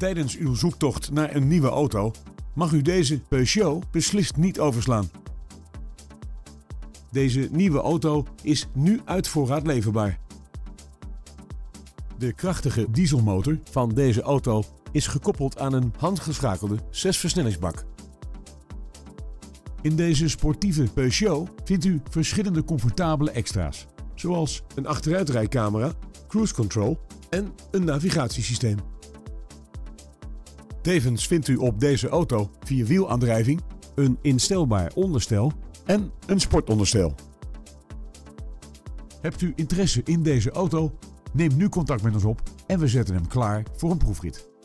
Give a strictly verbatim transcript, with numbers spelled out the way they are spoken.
Tijdens uw zoektocht naar een nieuwe auto mag u deze Peugeot beslist niet overslaan. Deze nieuwe auto is nu uit voorraad leverbaar. De krachtige dieselmotor van deze auto is gekoppeld aan een handgeschakelde zesversnellingsbak. In deze sportieve Peugeot vindt u verschillende comfortabele extra's, zoals een achteruitrijcamera, cruise control en een navigatiesysteem. Tevens vindt u op deze auto vierwielaandrijving, een instelbaar onderstel en een sportonderstel. Hebt u interesse in deze auto? Neem nu contact met ons op en we zetten hem klaar voor een proefrit.